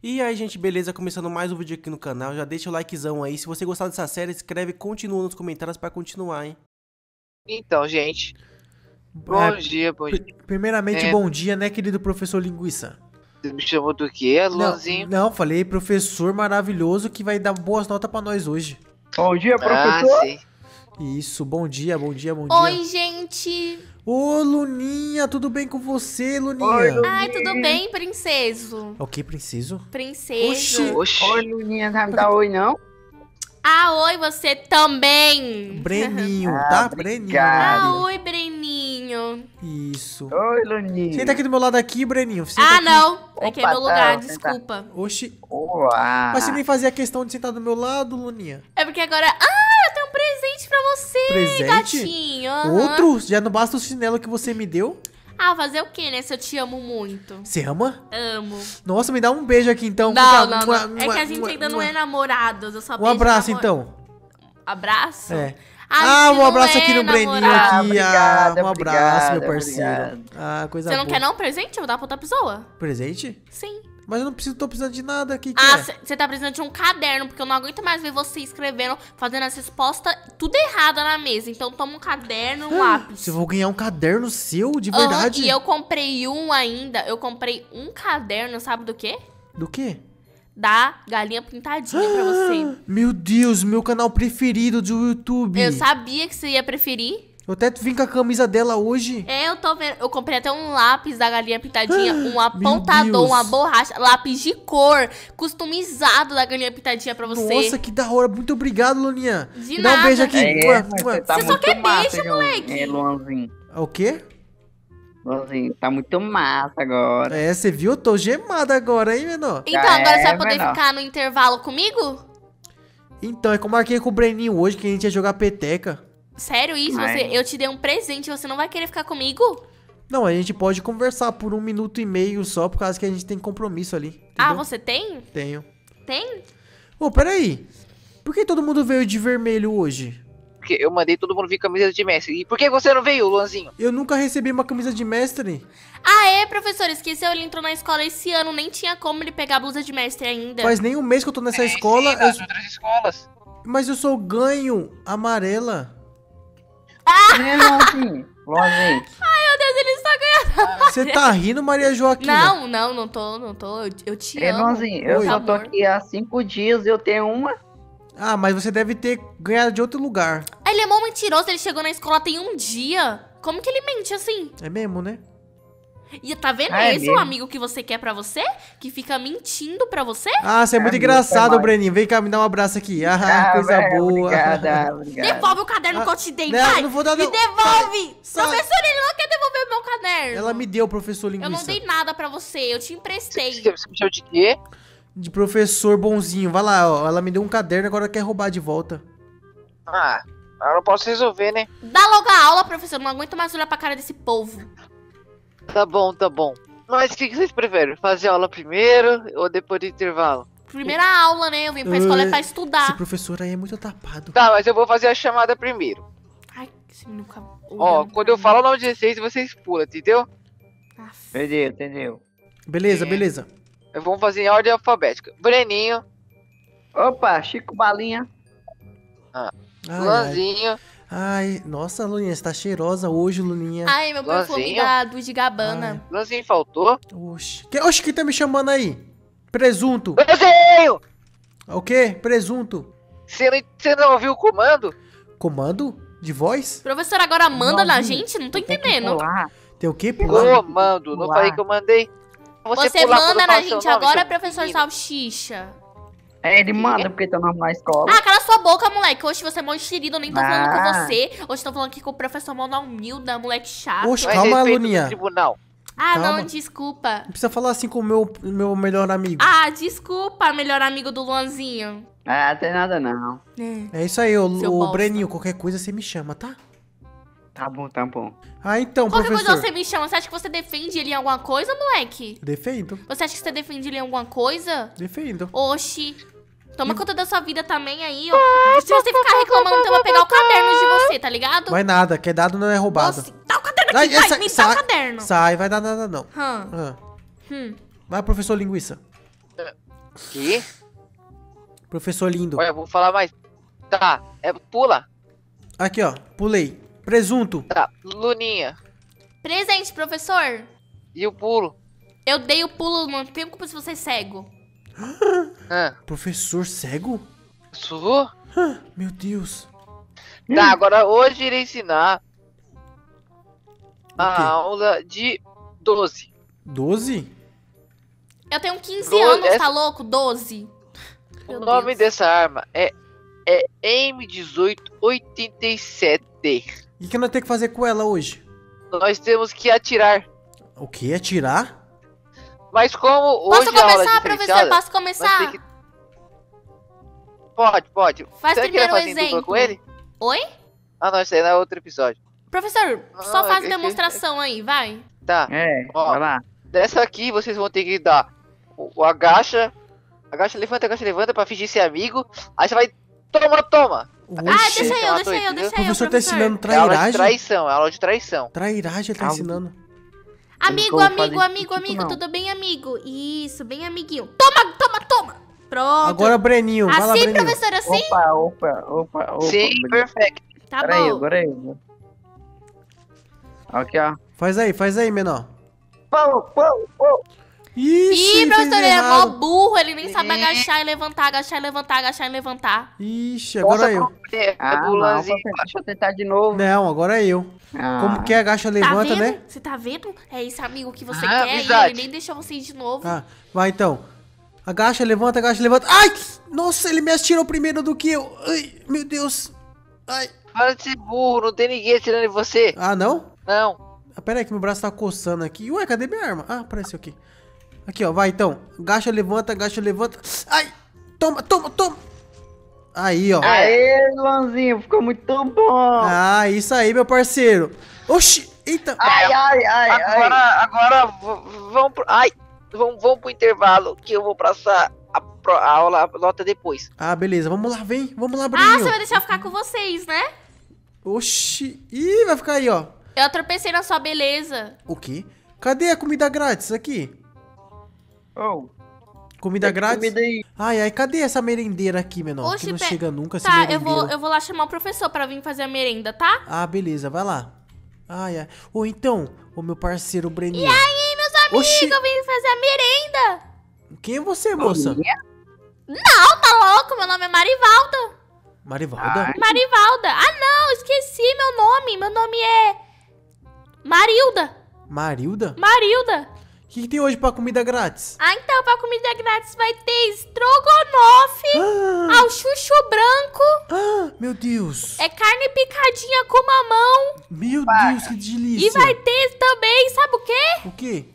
E aí, gente, beleza? Começando mais um vídeo aqui no canal. Já deixa o likezão aí. Se você gostar dessa série, escreve e continua nos comentários pra continuar, hein? Então, gente, bom dia, bom dia. Primeiramente, bom dia, né, querido professor Linguiça? Você me chamou do quê, Luanzinho? Não, falei professor maravilhoso que vai dar boas notas pra nós hoje. Bom dia, professor. Sim. Isso, bom dia, bom dia, bom Oi, dia. gente! Ô, Luninha, tudo bem com você, Luninha? Oi, Lu- Ai, tudo bem, princeso? Ok, preciso? Princeso. Oxi. Oi, Luninha, não vai me dar oi, não? Ah, oi, você também! Breninho, Ah, tá? obrigado. Breninho. Ah, Maria. oi, Breninho. Isso. Oi, Luninha. Senta aqui do meu lado aqui, Breninho. Senta Ah, aqui. não! Aqui é Opa, meu lugar, tá, senta. desculpa. Oxi. Olá. Mas você nem fazia questão de sentar do meu lado, Luninha. É porque agora... Ah, eu tenho um presente pra você, Presente? gatinho. Aham. Outro? Já não basta o chinelo que você me deu? Ah, fazer o quê, né? Se eu te amo muito. Você ama? Amo. Nossa, me dá um beijo aqui então. Não, Fica- não, não. É que a gente ainda não é namorados. Eu só Um beijo abraço namor- então. Abraço? É. Ah, Um abraço aqui no Breninho Ah, aqui. obrigado, Um abraço, meu obrigado, parceiro. obrigado. Ah, coisa Você não boa. quer não presente? Eu vou dar pra outra pessoa. Presente? Sim. Mas eu não preciso, tô precisando de nada aqui. Ah, você tá precisando de um caderno, porque eu não aguento mais ver você escrevendo, fazendo as respostas tudo errada na mesa. Então toma um caderno e um lápis. Você vai ganhar um caderno seu, de Aham, verdade? e eu comprei um ainda. Eu comprei um caderno, sabe do quê? Do quê? Da Galinha Pintadinha pra você. Meu Deus, meu canal preferido do YouTube. Eu sabia que você ia preferir. Eu até vim com a camisa dela hoje. É, eu tô vendo. Eu comprei até um lápis da Galinha Pintadinha, um Meu apontador, Deus. uma borracha, lápis de cor, customizado da Galinha Pintadinha pra você. Nossa, que da hora. Muito obrigado, Luninha. De Me dá um nada. beijo aqui. É, mas você tá Você só muito quer massa, beijo, João. moleque. É, Luanzinho. O quê? Luanzinho, tá muito massa agora. É, você viu? Eu tô gemada agora, hein, menor? Então, Já agora você vai é, poder menor. ficar no intervalo comigo? Então, é que eu marquei com o Breninho hoje que a gente ia jogar peteca. Sério isso? Ai. Eu te dei um presente, você não vai querer ficar comigo? Não, a gente pode conversar por 1 minuto e meio só, por causa que a gente tem compromisso ali. Ah, entendeu? você tem? Tenho. Tem? Ô, peraí. Por que todo mundo veio de vermelho hoje? Porque eu mandei todo mundo vir com camisa de mestre. E por que você não veio, Luanzinho? Eu nunca recebi uma camisa de mestre. Ah, é, professor, esqueceu, ele entrou na escola esse ano, nem tinha como ele pegar a blusa de mestre ainda. Faz nem um mês que eu tô nessa escola. Sim, das outras escolas. Mas eu sou ganho amarela. É, Luanzinho. Luanzinho. Meu Deus, ele está ganhando. Você tá rindo, Maria Joaquina? Não tô. Eu te É, amo. Luanzinho, eu Oi. só tô Amor. aqui há 5 dias e eu tenho uma. Ah, mas você deve ter ganhado de outro lugar. Ele é mó mentiroso, ele chegou na escola tem um dia. Como que ele mente assim? É mesmo, né? E tá vendo? Ah, é Esse o mesmo? amigo que você quer pra você? Que fica mentindo pra você? Ah, você é muito Ah, engraçado, muito Breninho. Vem cá, me dá um abraço aqui. Ah, coisa velho, boa. Obrigada, obrigada. Devolve o caderno que eu te dei, não, vai! não vou dar, Me não. devolve! Sai. Professor, ele não quer devolver o meu caderno. Ela me deu, professor Eu não linguiça. dei nada pra você, eu te emprestei. Você me chamou de quê? De professor bonzinho. Vai lá, ó. Ela me deu um caderno, agora quer roubar de volta. Ah, eu não posso resolver, né? Dá logo a aula, professor, não aguento mais olhar pra cara desse povo. Tá bom, tá bom. Mas o que vocês preferem? Fazer aula primeiro ou depois do intervalo? Primeira aula, né? Eu vim pra escola é pra Esse estudar. professor aí é muito tapado. Tá, mas eu vou fazer a chamada primeiro. Ai, esse menino fica Ó, olhando quando pra eu mim. falo o nome de vocês, vocês pulam, entendeu? Aff. Entendeu, entendeu. Beleza, É. beleza. Vamos fazer em ordem alfabética. Breninho, Opa, Chico Balinha. Ai, ai. Luanzinho, Ai, nossa, Luninha, você tá cheirosa hoje, Luninha. Ai, meu perfume Luanzinho? da Dude Gabbana. Luanzinho faltou. Oxi. Oxi, quem tá me chamando aí? Presunto. Luanzinho! O quê? Presunto. Você não ouviu o comando? Comando? De voz? Professor, agora manda na Luanzinho, gente? Não tô Tem que entendendo. pular. Tem o quê? Pular? Comando, não Pular. falei que eu mandei. Você pular manda quando eu na falo seu gente nome, agora, seu professor menino. Salsicha. É, ele manda porque tá na escola. Ah, cala sua boca, moleque. Hoje você é mó enxerido, eu nem tô falando com Ah. você. Hoje tô falando aqui com o professor mó na humilda, moleque chato. Oxe, Mais calma, respeito no Luninha. tribunal. Ah, calma. não, desculpa. Não precisa falar assim com o meu melhor amigo. Ah, desculpa, melhor amigo do Luanzinho. Ah, tem nada não. É. É isso aí, Seu ô bosta. Breninho. Qualquer coisa você me chama, tá? Tá bom, tá bom. Ah, então, Qualquer professor. coisa você me chama. Você acha que você defende ele em alguma coisa, moleque? Defendo, Você acha que você defende ele em alguma coisa? defendo. Oxi. Toma conta da sua vida também aí, ó. Se você ficar reclamando, então eu vou pegar o caderno de você, tá ligado? Vai nada, que é dado não é roubado. Nossa, dá o caderno Ai, aqui, vai, essa- me dá sai- o caderno. Sai, vai dar nada não. Hum. Ah. Hum. Vai, professor linguiça. Que? Professor lindo. Olha, eu vou falar mais. Tá, pula. Aqui, ó. Pulei. Presunto. Tá, Luninha. Presente, professor. E o pulo? Eu dei o pulo no tempo que você é cego. Professor cego? Sou? Meu Deus. Tá, agora hoje irei ensinar a quê? aula de 12. 12? Eu tenho 15 Doze, anos, tá louco? 12. O Meu nome Deus. dessa arma é M1887. E o que nós temos que fazer com ela hoje? Nós temos que atirar. O quê? Atirar? Mas como Posso hoje a aula é começar, professor? diferenciada, Posso nós começar? tem que... Pode. Faz Você vai querer primeiro o fazer em dupla exemplo. com ele? Oi? Ah, não, isso aí não é outro episódio. Professor, só Não, faz é que- demonstração aí, vai. Tá, Ó. Vai lá. dessa aqui vocês vão ter que dar o agacha, levanta pra fingir ser amigo. Aí você vai, toma. Ah, Oxi. deixa eu, entendeu? O deixa eu, professor tá ensinando É aula de trairagem? traição, é aula de traição. Trairagem ele tá ensinando. Amigo, Eu não vou fazer isso, não. tudo bem, amigo? Isso, bem amiguinho. Toma. Pronto. Agora, Breninho. Vai lá, Assim, Breninho. professor, assim? Opa. Sim, perfeito. Tá Pera aí, bom. agora aí. Aqui, ó. Faz aí, menor. Pô. Ixi, Ih, ele professor, fez ele é mó errado. burro, ele nem sabe Ih. agachar e levantar, agachar e levantar, agachar e levantar. Ixi, agora eu. Ah, não, Bulanzinho. deixa eu tentar de novo. Não, agora eu. Ah. Como que é? Agacha, Tá levanta, vendo? né? Você tá vendo? É esse amigo que você Ah, quer e amizade. ele nem deixou você ir de novo. Ah, vai então. Agacha, levanta. Ai! Nossa, ele me atirou primeiro do que eu. Ai, meu Deus. Ai. Para de ser burro, não tem ninguém atirando em você. Ah, não? Não. Ah, pera aí que meu braço tá coçando aqui. Ué, cadê minha arma? Ah, apareceu aqui. Aqui, ó, vai então. Agacha, levanta. Ai! Toma! Aí, ó. Aê, Luanzinho, ficou muito bom. Ah, isso aí, meu parceiro. Oxi! Eita! Ai. Agora vamos pro. Ai! Vamos pro intervalo que eu vou passar a aula, a nota depois. Ah, beleza. Vamos lá, vem. Vamos lá, Ah, Bruninho. você vai deixar eu ficar com vocês, né? Oxi. Ih, vai ficar aí, ó. Eu tropecei na sua beleza. O quê? Cadê a comida grátis aqui? Oh, Comida grátis? comida aí. Ai, cadê essa merendeira aqui, menor? Oxi, que não pe- chega nunca esse Tá, merendeiro. eu vou lá chamar o professor pra vir fazer a merenda, tá? Ah, beleza, vai lá. Ai. Ou então, o meu parceiro Breninho. E aí, meus amigos, Oxi. eu vim fazer a merenda. Quem é você, moça? Não, tá louco? Meu nome é Marivalda. Marivalda? Marivalda. Ah, não, esqueci meu nome. Meu nome é Marilda. Marilda? Marilda. O que tem hoje pra comida grátis? Ah, então, pra comida grátis vai ter estrogonofe Ah, ao chuchu branco. meu Deus. É carne picadinha com mamão. Meu Deus, que delícia. E vai ter também, sabe o quê? O quê?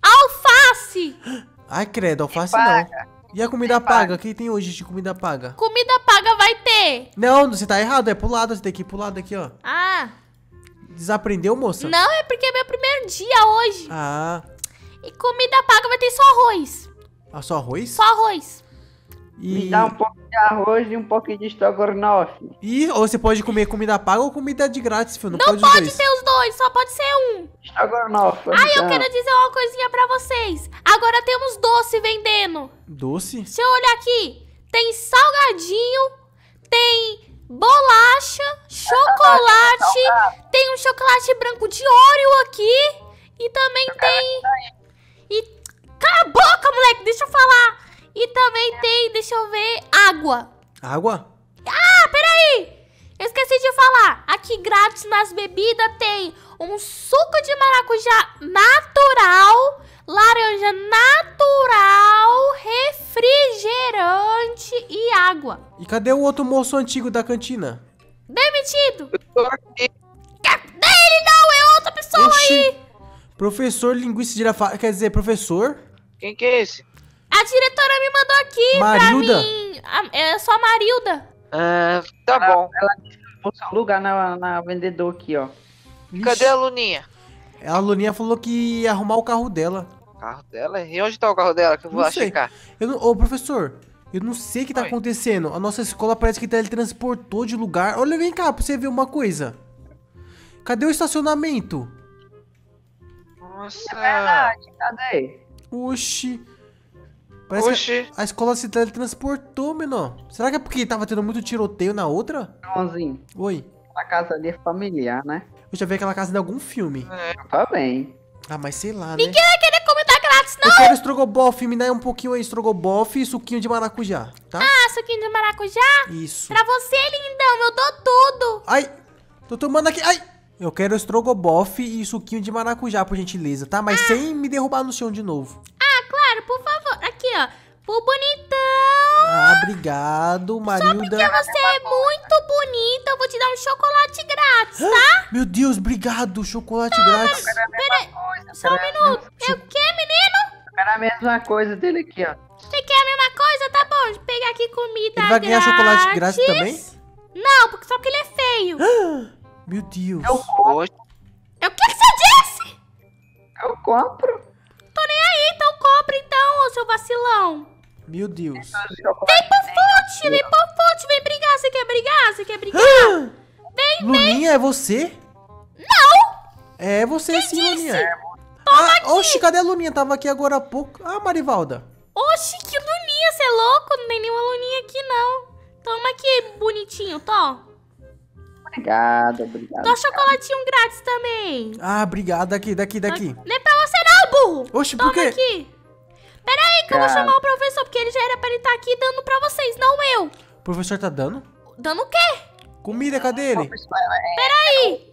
Alface. Ai, credo, alface não. E a comida paga? O que tem hoje de comida paga? Comida paga vai ter. Não, você tá errado, é pro lado, você tem que ir pro lado aqui, ó. Ah, Desaprendeu, moça? não, é porque é meu primeiro dia hoje. Ah, E comida paga vai ter só arroz. só arroz? Só arroz. Me dá um pouco de arroz e um pouquinho de estrogonofe. Ou você pode comer comida paga ou comida de grátis, filho. Não, Não pode os pode dois. ter os dois, só pode ser um. Estrogonofe. Ah, eu então. quero dizer uma coisinha pra vocês. Agora temos doce vendendo. Doce? Deixa eu olhar aqui. Tem salgadinho, tem bolacha, chocolate, tem um chocolate branco de Oreo aqui e também tem... E... Cala a boca, moleque, deixa eu falar. E também tem, deixa eu ver, água. Água? Ah, peraí! Eu esqueci de falar. Aqui grátis nas bebidas tem um suco de maracujá natural, laranja natural, refrigerante e água. E cadê o outro moço antigo da cantina? Demitido! Eu tô aqui. Ele não, é outra pessoa aí! Professor linguista girafales, quer dizer, professor? Quem que é esse? A diretora me mandou aqui Marilda? pra mim. É só a Marilda. Ah, tá bom. Vou só lugar na vendedor aqui, ó. Cadê a Luninha? A Luninha falou que ia arrumar o carro dela. O carro dela? E onde tá o carro dela que eu vou Não lá sei. checar? Ô, professor, eu não sei o que tá Oi. acontecendo. A nossa escola parece que teletransportou de lugar. Olha, vem cá pra você ver uma coisa. Cadê o estacionamento? Nossa. Cadê? Oxi. Parece que Oxi. a escola se teletransportou, menor. Será que é porque tava tendo muito tiroteio na outra? Joãozinho, Oi. a casa ali é familiar, né? Eu já vi aquela casa em algum filme. Tá bem. Ah, mas sei lá, né? Ninguém vai querer comida grátis, não. Eu quero estrogobofe, me dá um pouquinho aí, estrogobofe e suquinho de maracujá, tá? Ah, suquinho de maracujá? Isso. Pra você, lindão, eu dou tudo. Ai, tô tomando aqui, ai. Eu quero estrogobofe e suquinho de maracujá, por gentileza, tá? Mas sem me derrubar no chão de novo. Ah, claro, por favor. Aqui, ó. Pro bonitão. Ah, obrigado, Marilda. Porque você é muito bonita, eu vou te dar um chocolate grátis, tá? Meu Deus, obrigado, chocolate grátis. Peraí, só um minuto. É o quê, menino? Era a mesma coisa dele aqui, ó. Você quer a mesma coisa? Tá bom, deixa eu pegar aqui comida Ele vai ganhar chocolate grátis também? Não, porque só porque ele é feio. Meu Deus. Oxi. É o que você disse? Eu compro. Tô nem aí, então compra então, ô seu vacilão. Meu Deus. Vem pro fute, vem brigar. Você quer brigar? Você quer brigar? Luninha, é você? Não! É você sim, disse? Luninha. Ah, oxi, cadê a Luninha? Tava aqui agora há pouco. Ah, Marivalda. Oxi, que luninha, você é louco? Não tem nenhuma luninha aqui, não. Toma aqui, bonitinho, Tó. Obrigado, obrigado. Dá chocolatinho grátis também. Ah, obrigado. Daqui. Não é pra você não, burro. Oxi, Toma por quê? aqui. Pera aí que eu vou Obrigado. chamar o professor, porque ele já era pra ele estar aqui dando pra vocês, não eu. O professor tá dando? Dando o quê? Comida, cadê ele? Peraí.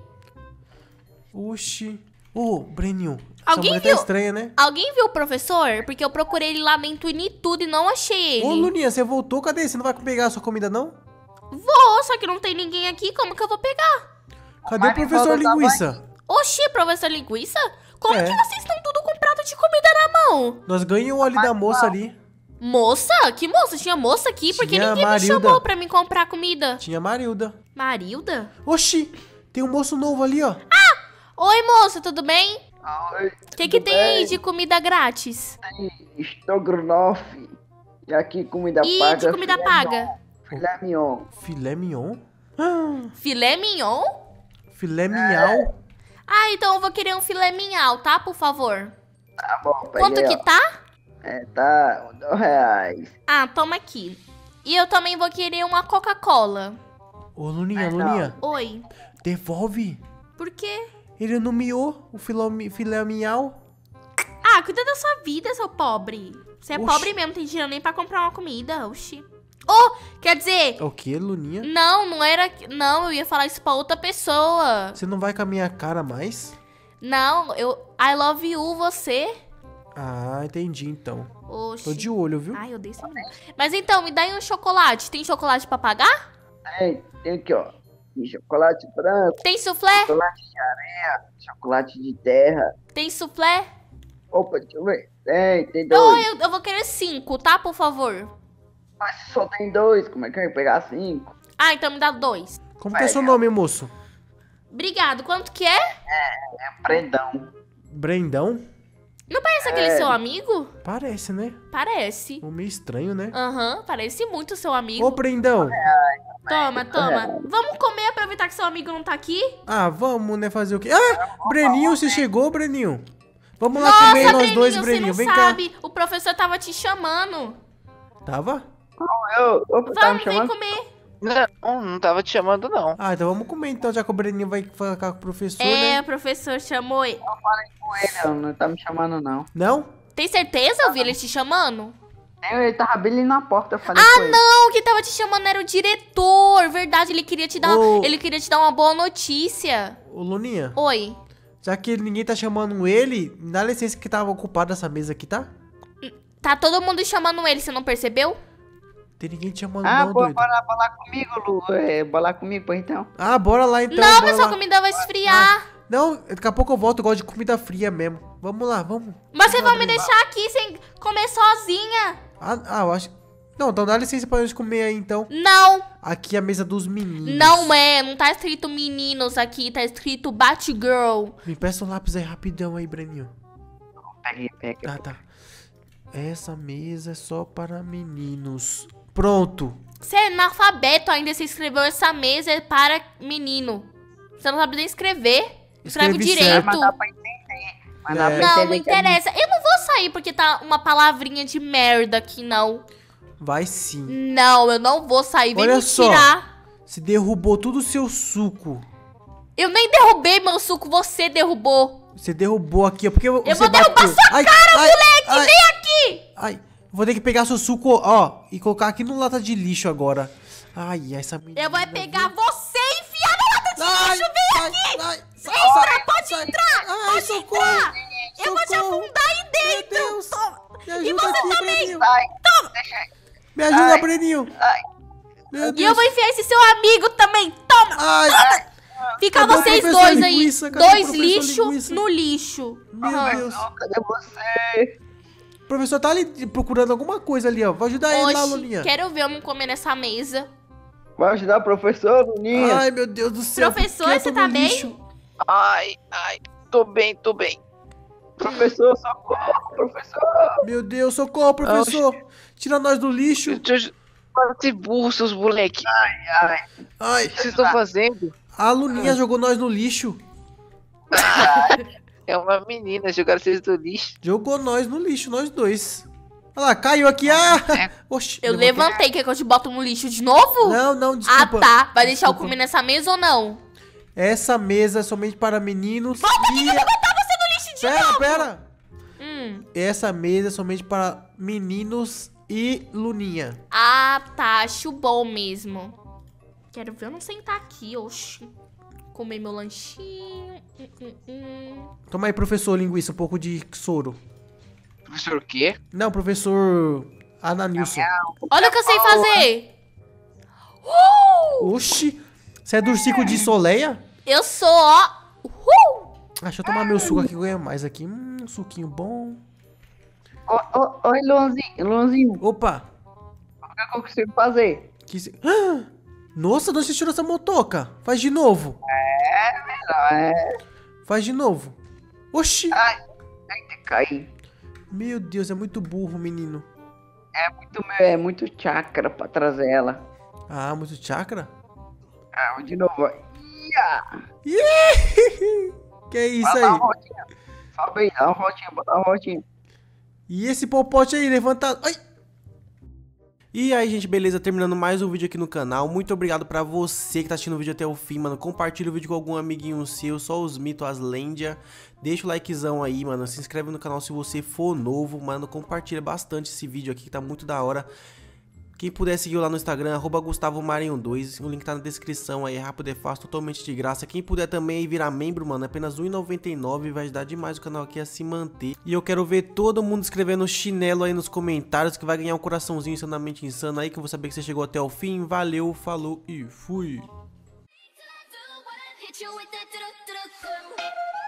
Oxi. Ô, Breninho. Alguém Essa mulher viu? tá estranha, né? Alguém viu o professor? Porque eu procurei ele lá dentro e tudo e não achei ele. Ô, Luninha, você voltou? Cadê? Você não vai pegar a sua comida, não? Vou, só que não tem ninguém aqui, como que eu vou pegar? Cadê o professor Marivalda tá Linguiça? Oxi, professor Linguiça? Como É. que vocês estão tudo com prato de comida na mão? Nós ganhamos ali da moça ali. Moça? Que moça? Tinha moça aqui? Porque Tinha ninguém Marilda. me chamou pra me comprar comida. Tinha a Marilda. Marilda? Oxi, tem um moço novo ali, ó. Oi, moça, tudo bem? Oi, O que tem aí de comida grátis? estrogonofe. E aqui comida E paga. de comida filé paga? mignon, filé mignon. Filé mignon? Ah, Filé mignon? filé mignon? Ah, então eu vou querer um filé mignon, tá? Por favor. Tá bom, peguei, Quanto que ó. tá? É, tá R$2. Ah, toma aqui. E eu também vou querer uma Coca-Cola. Ô, Luninha, Oi. devolve. Por quê? Ele não miou o filé mignon? Ah, cuida da sua vida, seu pobre. Você é Oxi. pobre mesmo, não tem dinheiro nem pra comprar uma comida. Oxi. Oh, quer dizer... O que, Luninha? Não era... Não, eu ia falar isso pra outra pessoa. Você não vai com a minha cara mais? Não, I love you, você. Ah, entendi então. Oxi. Tô de olho, viu? Ai, eu dei esse menino. Mas então, me dá aí um chocolate. Tem chocolate pra pagar? Tem aqui, ó. Tem chocolate branco, Tem soufflé? chocolate de areia, chocolate de terra. Tem soufflé? Opa, deixa eu ver. Tem Oh, dois. eu vou querer 5, tá? Por favor. Mas só tem dois, como é que eu ia pegar 5? Ah, então me dá 2. Como que é seu nome, moço? Obrigado. Quanto que é? Prendão. Brendão? Não parece aquele seu amigo? Parece, né? Parece. Um meio estranho, né? Aham, parece muito seu amigo. Ô, Brendão. Toma. Vamos comer, aproveitar que seu amigo não tá aqui? Ah, vamos, né, fazer o quê? Ah, Breninho, você chegou, Breninho? Vamos lá Nossa, comer nós Breninho, dois, você Breninho. não Vem sabe. O professor tava te chamando. cá. Tava? Opa, tá me Vamos, vem chamando? comer. Não tava te chamando, não. Ah, então vamos comer então, já que o Breninho vai ficar com o professor, É, né? o professor chamou ele. Ele não tá me chamando, não. Não? Tem certeza? Eu vi ele te chamando? Ele tava bem na porta, eu falei Ah, com ele. não, quem tava te chamando era o diretor. Verdade, ele queria te dar, Ô. ele queria te dar uma boa notícia. Ô, Luninha, Oi. já que ninguém tá chamando ele, me dá licença que tava ocupado essa mesa aqui, tá? Tá todo mundo chamando ele, você não percebeu? Tem ninguém te chamando Ah, não, pô, doido. bora bolar comigo, Lu. Bolar comigo, pô, então. Ah, bora lá então, não, bora mas sua lá. comida vai esfriar. Não, daqui a pouco eu volto, eu gosto de comida fria mesmo. Vamos lá, vamos. Mas você Vamos vai me abrir. deixar aqui sem comer sozinha? Eu acho... Não, então dá licença pra gente comer aí, então. Não, Aqui é a mesa dos meninos. não tá escrito meninos aqui, tá escrito Batgirl. Me peça um lápis aí rapidão aí, Breninho. Pega. Tá. Essa mesa é só para meninos. Pronto. Você é analfabeto ainda, você escreveu essa mesa é para menino. Você não sabe nem escrever. Escreve Escrevi direito. certo. Mas dá pra entender. Mas dá É. pra Não, entender não que é interessa. Eu não vou sair porque tá uma palavrinha de merda aqui, não. Vai sim. Não, eu não vou sair. Vem Olha me só. tirar. Você derrubou todo o seu suco. Eu nem derrubei meu suco, você derrubou. Você derrubou aqui, ó. Porque Eu você vou derrubar bateu. sua cara, moleque! Vem aqui! Ai, vou ter que pegar seu suco, ó, e colocar aqui no lata de lixo agora. Ai, essa menina... Eu vou pegar você e enfiar na lata de lixo, vem aqui! Entra, pode entrar! Ai, Pode socorro! entrar! Eu vou te Socorro. afundar aí dentro! Meu Deus! Toma. Me ajuda você aqui, também. Breninho! Sai. Toma! Deixa aí. Me ajuda, Ai. Breninho! Ai. Meu E Deus! eu vou enfiar esse seu amigo também! Toma! Ai! Fica Cadê o vocês professor dois Linguiça? aí! Cadê o Dois professor lixo Linguiça? no lixo! Meu Aham. Deus! Cadê você? O professor tá ali procurando alguma coisa ali, ó. Vou ajudar ele lá, Oxi, Luninha. quero ver eu não comer nessa mesa. Vai ajudar o professor, Luninha? Ai, meu Deus do céu. Professor, por que eu você tô tá no bem? lixo? Ai. Tô bem. Professor, socorro, professor. Meu Deus, socorro, professor. Tira nós do lixo. Para de burro, seus moleque. Ai, O que vocês estão fazendo? a Luninha jogou nós no lixo. É uma menina, jogaram vocês do lixo. Jogou nós no lixo, nós dois. Olha lá, caiu aqui. Ah! Oxi, Eu levantou. levantei, quer que eu te boto no lixo de novo? Não, Ah, desculpa. tá. Vai deixar eu Desculpa. comer nessa mesa ou não? Essa mesa é somente para meninos. Por que eu vou botar você no lixo de novo? Pera. Hum. Essa mesa é somente para meninos e Luninha. Ah, tá. Acho bom mesmo. Quero ver eu não sentar aqui, oxi. Comer meu lanchinho. Toma aí, professor Linguiça, um pouco de soro. Professor o quê? Não, professor Ananilson. Olha o que eu sei fazer. Oxi, você é do ciclo de Soleia? Eu sou, ó. Deixa eu tomar meu suco aqui que eu ganho mais aqui. Um suquinho bom. Oi, Luanzinho. Opa. O que eu consigo fazer? Ah! Nossa, de onde você tirou essa motoca? Faz de novo. Faz de novo. Oxi. Cair. Meu Deus, é muito burro, menino. É muito chakra pra trazer ela. Ah, muito chakra? De novo. Ó. Que é isso Dá uma aí? rotinha. Sobe aí, dá uma rotinha, bota uma rotinha. E esse popote aí, levantado. Ai! E aí, gente, beleza? Terminando mais um vídeo aqui no canal. Muito obrigado pra você que tá assistindo o vídeo até o fim, mano. Compartilha o vídeo com algum amiguinho seu, só os mitos, as lendas. Deixa o likezão aí, mano. Se inscreve no canal se você for novo, mano. Compartilha bastante esse vídeo aqui, que tá muito da hora. Quem puder seguir eu lá no Instagram, @GustavoMarinho2, o link tá na descrição aí, é rápido e fácil, totalmente de graça. Quem puder também aí virar membro, mano, é apenas R$1,99, vai ajudar demais o canal aqui a se manter. E eu quero ver todo mundo escrevendo chinelo aí nos comentários, que vai ganhar um coraçãozinho insanamente insano aí, que eu vou saber que você chegou até o fim. Valeu, falou e fui! Hit you with that